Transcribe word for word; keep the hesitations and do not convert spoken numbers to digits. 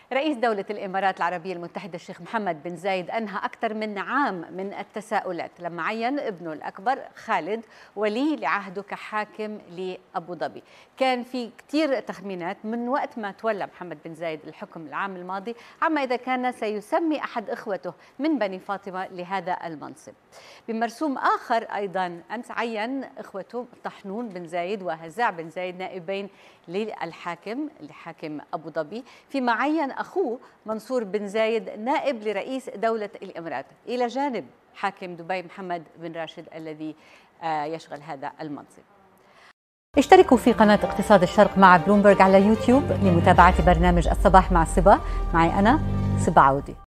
رئيس دولة الإمارات العربية المتحدة الشيخ محمد بن زايد أنهى أكثر من عام من التساؤلات لما عين ابنه الأكبر خالد ولي لعهده كحاكم لأبو ظبي. كان في كثير تخمينات من وقت ما تولى محمد بن زايد الحكم العام الماضي عما إذا كان سيسمي أحد إخوته من بني فاطمة لهذا المنصب. بمرسوم آخر أيضا أمس عين إخوته طحنون بن زايد وهزاع بن زايد نائبين للحاكم لحاكم أبو ظبي، فيما عين أخوه منصور بن زايد نائب لرئيس دولة الإمارات إلى جانب حاكم دبي محمد بن راشد الذي يشغل هذا المنصب. اشتركوا في قناة اقتصاد الشرق مع بلومبرج على يوتيوب لمتابعة برنامج الصباح مع صبا. معي أنا صبا عودي.